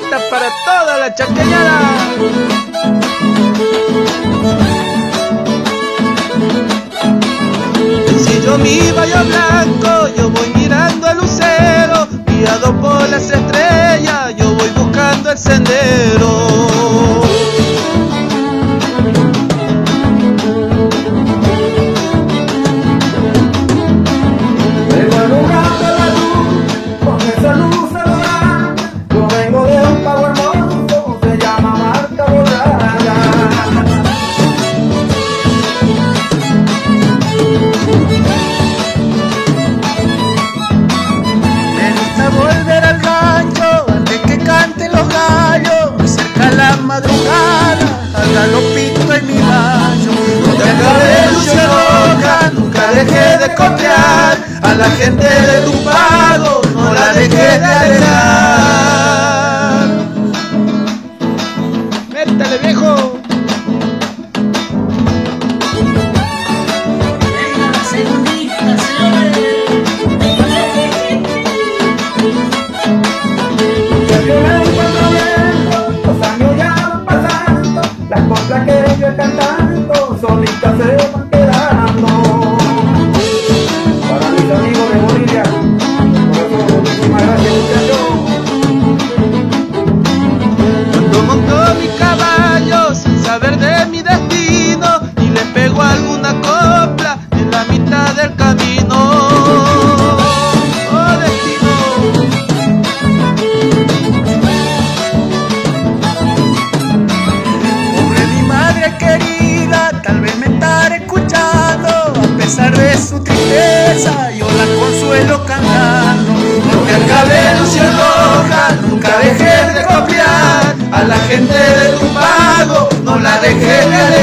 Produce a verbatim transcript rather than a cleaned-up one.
Esta para toda la chaqueñada. Si yo mi vallo blanco, yo voy mirando el lucero, guiado por las estrellas, yo voy buscando el sendero. Madrugada, al galopito en mi gallo. No te acabé lucha roja, nunca dejé de cotear a la gente de tu pago, no la dejé de alejar. Métale, viejo. Las que yo cantando solitas se van quedando. Para mis amigos de Bolivia, por eso muchísimas gracias, muchachos. Cuando monto mi caballo sin saber de mi destino y le pego alguna copla en la mitad del camino. Oh, destino. Querida, tal vez me estaré escuchando, a pesar de su tristeza, yo la consuelo cantando. No te acabé ilusión roja, nunca dejé de copiar a la gente de tu pago, no la dejé de